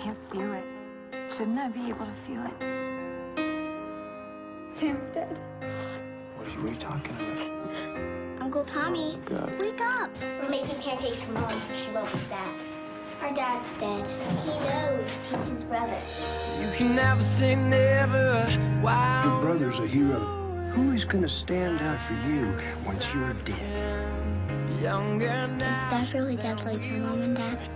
can't feel it. Shouldn't I be able to feel it? Sam's dead. What are you talking about? Uncle Tommy, Oh, God. wake up. We're making pancakes for Mom so she won't be sad. Our dad's dead. He knows. He's his brother. You can never say never. Wow. Your brother's a hero. Who is gonna stand out for you once you're dead? Younger now. Is Dad really dead like your Mom and Dad?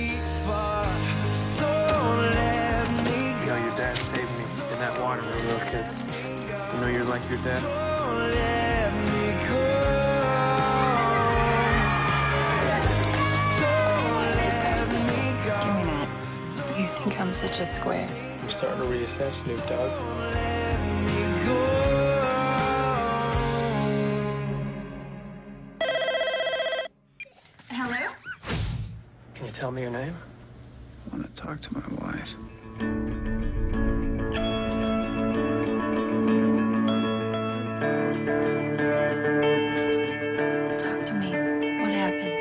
Don't let me You know, your dad saved me in that water when we were little kids. You know you're like your dad? Don't let me go. Don't let me go. Give me that. You think I'm such a square? I'm starting to reassess, Snoop Dogg. Don't let me go. Hello? Can you tell me your name? I want to talk to my wife. Talk to me. What happened?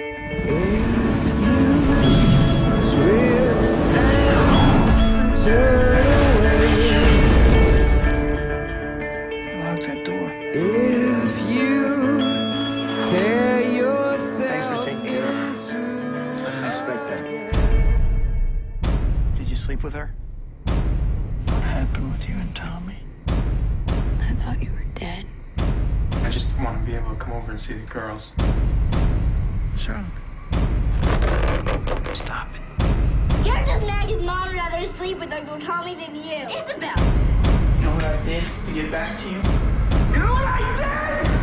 Twist and turn away. Lock that door. If you tear yourself Thanks for taking care of her. into I didn't expect that. Did you sleep with her? What happened with you and Tommy? I thought you were dead. I just want to be able to come over and see the girls. What's wrong? Stop it. You're just mad because Mom would rather sleep with Uncle Tommy than you. Isabel! You know what I did to get back to you? You know what I did?